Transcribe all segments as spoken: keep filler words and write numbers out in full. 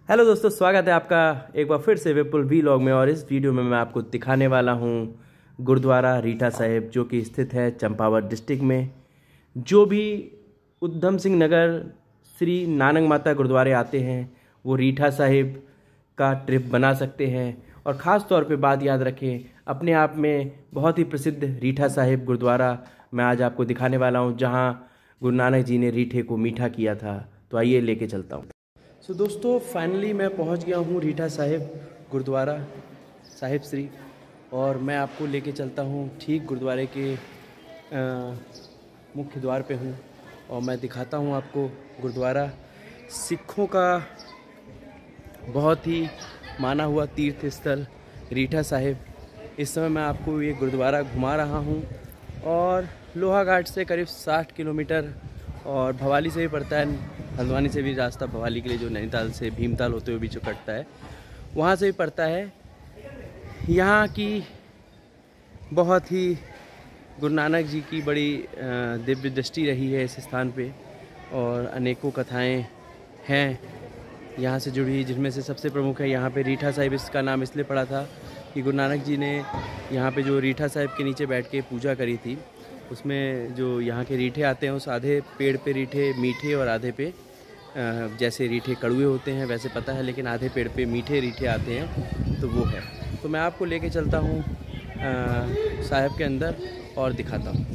Hello दोस्तों, स्वागत है आपका एक बार फिर से विपुल व्लॉग में। और इस वीडियो में मैं आपको दिखाने वाला हूं गुरुद्वारा रीठा साहिब, जो कि स्थित है चंपावत डिस्ट्रिक्ट में। जो भी उधम सिंह नगर श्री नानक माता गुरुद्वारे आते हैं वो रीठा साहिब का ट्रिप बना सकते हैं। और ख़ास तौर पे बात याद रखें, अपने आप में बहुत ही प्रसिद्ध रीठा साहिब गुरुद्वारा मैं आज आपको दिखाने वाला हूं, जहां गुरु नानक जी ने रीठे को मीठा किया था। तो आइए लेके चलता हूं। सो so, दोस्तों फाइनली मैं पहुंच गया हूं रीठा साहिब गुरुद्वारा साहिब श्री, और मैं आपको लेके चलता हूं ठीक गुरुद्वारे के आ, मुख्य द्वार पे हूं और मैं दिखाता हूं आपको गुरुद्वारा। सिखों का बहुत ही माना हुआ तीर्थ स्थल रीठा साहिब। इस समय मैं आपको ये गुरुद्वारा घुमा रहा हूं, और लोहा घाट से करीब साठ किलोमीटर और भवाली से भी पड़ता है, हल्द्वानी से भी रास्ता भवाली के लिए जो नैनीताल से भीमताल होते हुए भी जो कटता है वहाँ से भी पड़ता है। यहाँ की बहुत ही गुरु नानक जी की बड़ी दिव्य दृष्टि रही है इस स्थान पे, और अनेकों कथाएं हैं यहाँ से जुड़ी, जिनमें से सबसे प्रमुख है यहाँ पे रीठा साहिब। इसका नाम इसलिए पड़ा था कि गुरु नानक जी ने यहाँ पे जो रीठा साहिब के नीचे बैठ के पूजा करी थी, उसमें जो यहाँ के रीठे आते हैं उस आधे पेड़ पे रीठे मीठे और आधे पे जैसे रीठे कड़वे होते हैं वैसे पता है, लेकिन आधे पेड़ पे मीठे रीठे आते हैं, तो वो है। तो मैं आपको लेके चलता हूँ साहिब के अंदर और दिखाता हूँ।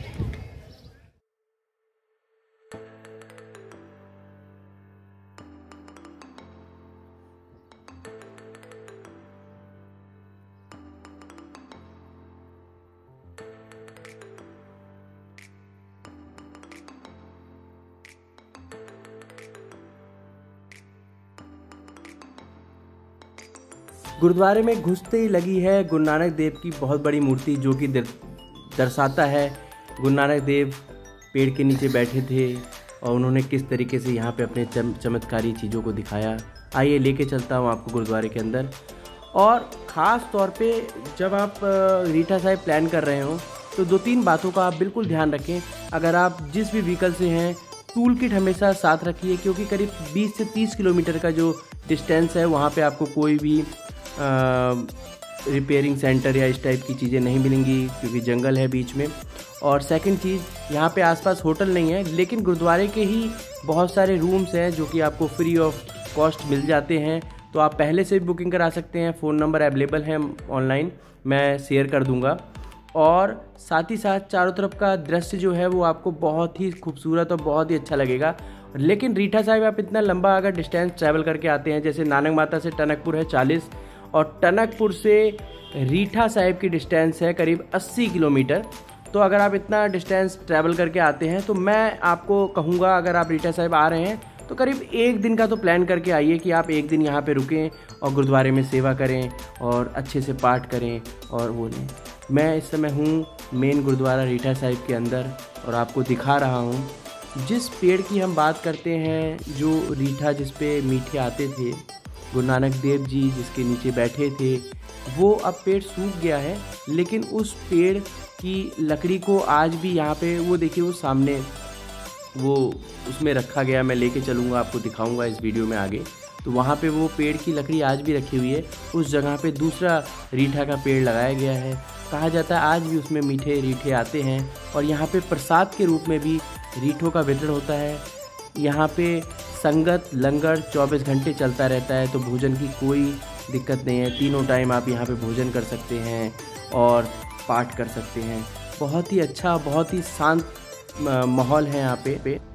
गुरुद्वारे में घुसते ही लगी है गुरु नानक देव की बहुत बड़ी मूर्ति, जो कि दर्शाता है गुरु नानक देव पेड़ के नीचे बैठे थे और उन्होंने किस तरीके से यहाँ पे अपने चम चमत्कारी चीज़ों को दिखाया। आइए लेके चलता हूँ आपको गुरुद्वारे के अंदर। और ख़ास तौर पे जब आप रीठा साहिब प्लान कर रहे हो तो दो तीन बातों का आप बिल्कुल ध्यान रखें। अगर आप जिस भी व्हीकल से हैं, टूल किट हमेशा साथ रखिए, क्योंकि करीब बीस से तीस किलोमीटर का जो डिस्टेंस है वहाँ पे आपको कोई भी रिपेयरिंग सेंटर या इस टाइप की चीज़ें नहीं मिलेंगी, क्योंकि जंगल है बीच में। और सेकंड चीज़, यहाँ पे आसपास होटल नहीं है, लेकिन गुरुद्वारे के ही बहुत सारे रूम्स हैं जो कि आपको फ्री ऑफ कॉस्ट मिल जाते हैं। तो आप पहले से भी बुकिंग करा सकते हैं, फ़ोन नंबर अवेलेबल है ऑनलाइन, मैं शेयर कर दूँगा। और साथ ही साथ चारों तरफ का दृश्य जो है वो आपको बहुत ही खूबसूरत और बहुत ही अच्छा लगेगा। लेकिन रीठा साहिब आप इतना लंबा अगर डिस्टेंस ट्रैवल करके आते हैं, जैसे नानक माता से टनकपुर है चालीस, और टनकपुर से रीठा साहिब की डिस्टेंस है करीब अस्सी किलोमीटर। तो अगर आप इतना डिस्टेंस ट्रैवल करके आते हैं तो मैं आपको कहूँगा, अगर आप रीठा साहिब आ रहे हैं तो करीब एक दिन का तो प्लान करके आइए कि आप एक दिन यहाँ पे रुकें और गुरुद्वारे में सेवा करें और अच्छे से पाठ करें और वो लें। मैं इस समय हूँ मेन गुरुद्वारा रीठा साहिब के अंदर और आपको दिखा रहा हूँ। जिस पेड़ की हम बात करते हैं, जो रीठा जिस पे मीठे आते थे, गुरु नानक देव जी जिसके नीचे बैठे थे, वो अब पेड़ सूख गया है, लेकिन उस पेड़ की लकड़ी को आज भी यहाँ पे, वो देखिए वो सामने वो उसमें रखा गया। मैं लेके चलूँगा, आपको दिखाऊंगा इस वीडियो में आगे। तो वहाँ पे वो पेड़ की लकड़ी आज भी रखी हुई है। उस जगह पे दूसरा रीठा का पेड़ लगाया गया है। कहा जाता है आज भी उसमें मीठे रीठे आते हैं, और यहाँ पे प्रसाद के रूप में भी रीठों का वितरण होता है। यहाँ पे संगत लंगर चौबीस घंटे चलता रहता है, तो भोजन की कोई दिक्कत नहीं है। तीनों टाइम आप यहाँ पे भोजन कर सकते हैं और पाठ कर सकते हैं। बहुत ही अच्छा, बहुत ही शांत माहौल है यहाँ पे, पे।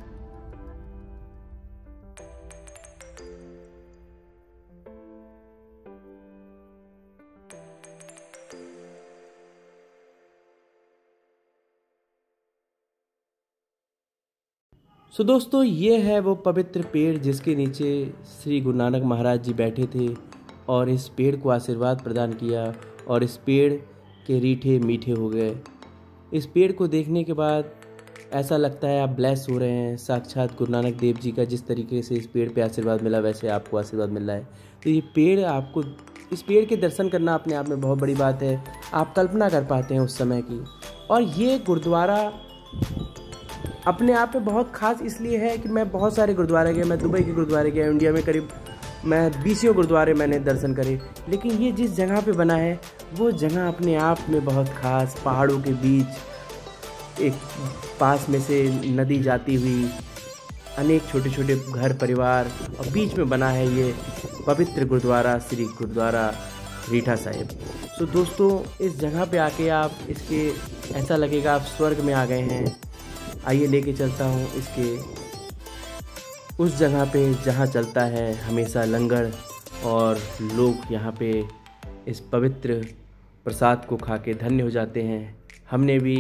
सो दोस्तों, ये है वो पवित्र पेड़ जिसके नीचे श्री गुरु नानक महाराज जी बैठे थे और इस पेड़ को आशीर्वाद प्रदान किया, और इस पेड़ के रीठे मीठे हो गए। इस पेड़ को देखने के बाद ऐसा लगता है आप ब्लेस हो रहे हैं। साक्षात गुरु नानक देव जी का जिस तरीके से इस पेड़ पे आशीर्वाद मिला, वैसे आपको आशीर्वाद मिल रहा है। तो ये पेड़ आपको, इस पेड़ के दर्शन करना अपने आप में बहुत बड़ी बात है। आप कल्पना कर पाते हैं उस समय की। और ये गुरुद्वारा अपने आप में बहुत ख़ास इसलिए है कि मैं बहुत सारे गुरुद्वारे गए। मैं दुबई के गुरुद्वारे गया, इंडिया में करीब मैं बीसियों गुरुद्वारे मैंने दर्शन करे, लेकिन ये जिस जगह पे बना है वो जगह अपने आप में बहुत ख़ास, पहाड़ों के बीच एक पास में से नदी जाती हुई, अनेक छोटे छोटे घर परिवार और बीच में बना है ये पवित्र गुरुद्वारा श्री गुरुद्वारा रीठा साहिब। तो दोस्तों इस जगह पे आके आप इसके ऐसा लगेगा आप स्वर्ग में आ गए हैं। आइए लेके चलता हूँ इसके उस जगह पे जहाँ चलता है हमेशा लंगर, और लोग यहाँ पे इस पवित्र प्रसाद को खा के धन्य हो जाते हैं। हमने भी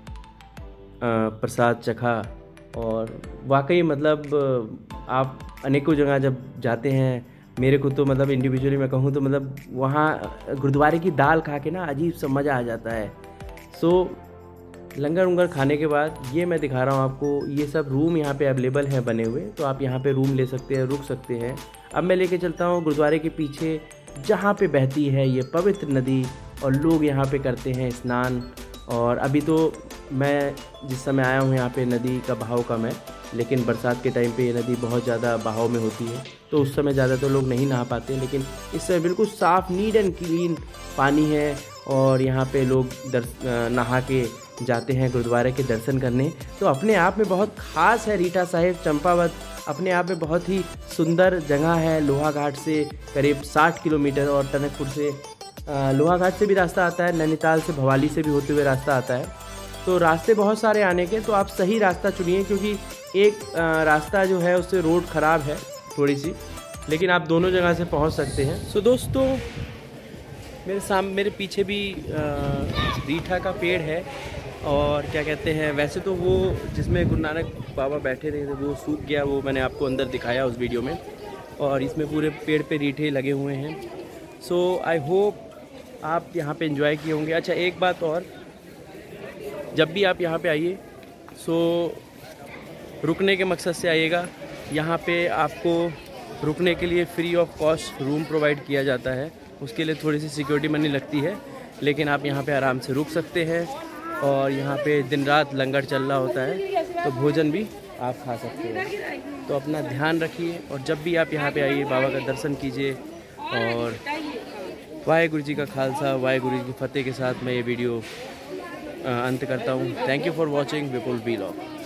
प्रसाद चखा और वाकई मतलब आप अनेकों जगह जब जाते हैं, मेरे को तो मतलब इंडिविजुअली मैं कहूँ तो मतलब वहाँ गुरुद्वारे की दाल खा के ना अजीब सा मज़ा आ जाता है। सो लंगर उंगर खाने के बाद ये मैं दिखा रहा हूँ आपको, ये सब रूम यहाँ पे अवेलेबल हैं बने हुए, तो आप यहाँ पे रूम ले सकते हैं, रुक सकते हैं। अब मैं लेके चलता हूँ गुरुद्वारे के पीछे जहाँ पे बहती है ये पवित्र नदी, और लोग यहाँ पे करते हैं स्नान। और अभी तो मैं जिस समय आया हूँ यहाँ पे नदी का बहाव कम है, लेकिन बरसात के टाइम पे ये नदी बहुत ज़्यादा बहाव में होती है, तो उस समय ज़्यादा तो लोग नहीं नहा पाते, लेकिन इस समय बिल्कुल साफ़ नीट एंड क्लीन पानी है। और यहाँ पे लोग दर्श नहा के जाते हैं गुरुद्वारे के दर्शन करने। तो अपने आप में बहुत ख़ास है रीठा साहिब चंपावत, अपने आप में बहुत ही सुंदर जगह है। लोहाघाट से करीब साठ किलोमीटर और टनकपुर से लोहाघाट से भी रास्ता आता है, नैनीताल से भवाली से भी होते हुए रास्ता आता है। तो रास्ते बहुत सारे आने के, तो आप सही रास्ता चुनिए, क्योंकि एक रास्ता जो है उससे रोड ख़राब है थोड़ी सी, लेकिन आप दोनों जगह से पहुंच सकते हैं। सो दोस्तों मेरे सामने मेरे पीछे भी रीठा का पेड़ है, और क्या कहते हैं, वैसे तो वो जिसमें गुरु नानक बाबा बैठे थे वो सूख गया, वो मैंने आपको अंदर दिखाया उस वीडियो में, और इसमें पूरे पेड़ पे रीठे लगे हुए हैं। सो आई होप आप यहाँ पे एंजॉय किए होंगे। अच्छा एक बात और, जब भी आप यहाँ पे आइए सो रुकने के मकसद से आइएगा। यहाँ पे आपको रुकने के लिए free of cost room provide किया जाता है, उसके लिए थोड़ी सी सिक्योरिटी मनी लगती है, लेकिन आप यहाँ पे आराम से रुक सकते हैं। और यहाँ पे दिन रात लंगर चल रहा होता है, तो भोजन भी आप खा सकते हैं। तो अपना ध्यान रखिए, और जब भी आप यहाँ पे आइए बाबा का दर्शन कीजिए। और वाहेगुरु जी का खालसा वाहेगुरु जी की फतेह के साथ मैं ये वीडियो अंत करता हूँ। Thank you for watching Vipul vlog.